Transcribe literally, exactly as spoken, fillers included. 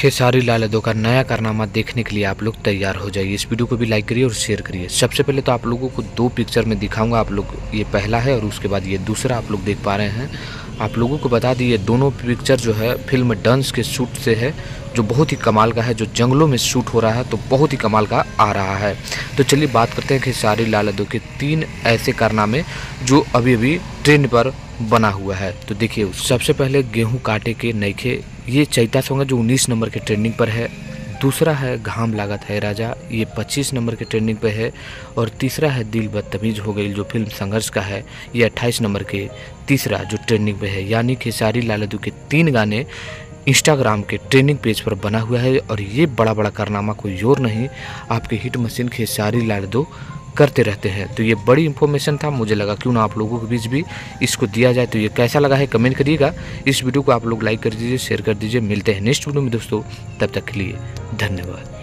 खेसारी लाल यादव का नया कारनामा देखने के लिए आप लोग तैयार हो जाइए। इस वीडियो को भी लाइक करिए और शेयर करिए। सबसे पहले तो आप लोगों को दो पिक्चर में दिखाऊंगा, आप लोग ये पहला है और उसके बाद ये दूसरा आप लोग देख पा रहे हैं। आप लोगों को बता दिए दोनों पिक्चर जो है फिल्म डंस के शूट से है, जो बहुत ही कमाल का है, जो जंगलों में शूट हो रहा है तो बहुत ही कमाल का आ रहा है। तो चलिए बात करते हैं खेसारी लाल यादव के तीन ऐसे कारनामे जो अभी अभी ट्रेंड पर बना हुआ है। तो देखिए, सबसे पहले गेहूं काटे के नईखे, ये चैता सॉन्ग है जो उन्नीस नंबर के ट्रेंडिंग पर है। दूसरा है घाम लागत है राजा, ये पच्चीस नंबर के ट्रेंडिंग पे है। और तीसरा है दिल बदतमीज हो गई जो फिल्म संघर्ष का है, ये अट्ठाईस नंबर के तीसरा जो ट्रेंडिंग पे है। यानी खेसारी लाल यादव के तीन गाने इंस्टाग्राम के ट्रेंडिंग पेज पर बना हुआ है। और ये बड़ा बड़ा कारनामा कोई और नहीं, आपके हिट मशीन खेसारी लाल यादव करते रहते हैं। तो ये बड़ी इन्फॉर्मेशन था, मुझे लगा क्यों ना आप लोगों के बीच भी इसको दिया जाए। तो ये कैसा लगा है कमेंट करिएगा। इस वीडियो को आप लोग लाइक कर दीजिए, शेयर कर दीजिए। मिलते हैं नेक्स्ट वीडियो में दोस्तों, तब तक के लिए धन्यवाद।